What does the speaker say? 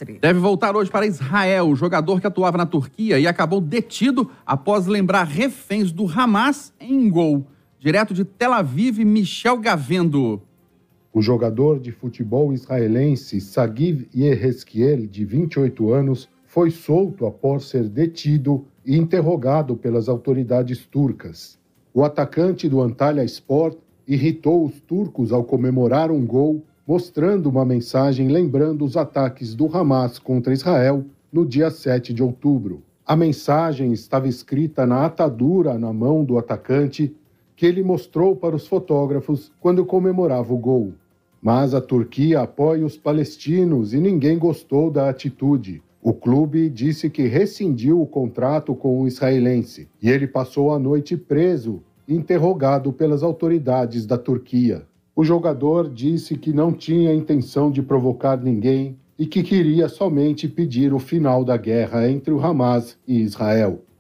desastre. Deve voltar hoje para Israel. O jogador que atuava na Turquia e acabou detido após lembrar reféns do Hamas em gol. Direto de Tel Aviv, Michel Gavendo. O jogador de futebol israelense Sagiv Yehezkiel, de 28 anos, foi solto após ser detido e interrogado pelas autoridades turcas. O atacante do Antalyaspor irritou os turcos ao comemorar um gol, mostrando uma mensagem lembrando os ataques do Hamas contra Israel no dia 7 de outubro. A mensagem estava escrita na atadura na mão do atacante, que ele mostrou para os fotógrafos quando comemorava o gol. Mas a Turquia apoia os palestinos e ninguém gostou da atitude. O clube disse que rescindiu o contrato com o israelense e ele passou a noite preso, interrogado pelas autoridades da Turquia. O jogador disse que não tinha intenção de provocar ninguém e que queria somente pedir o final da guerra entre o Hamas e Israel.